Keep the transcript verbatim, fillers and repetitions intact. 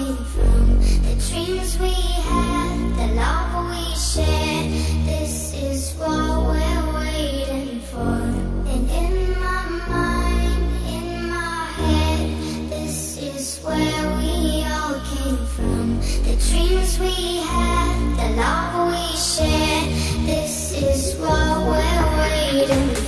came from. The dreams we had, the love we shared, this is what we're waiting for. And in my mind, in my head, this is where we all came from. The dreams we had, the love we shared, this is what we're waiting for.